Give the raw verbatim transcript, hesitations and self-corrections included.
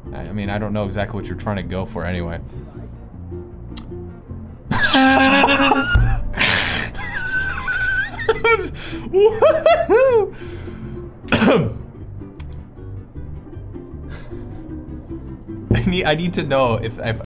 I mean, I don't know exactly what you're trying to go for anyway. I need I need to know if if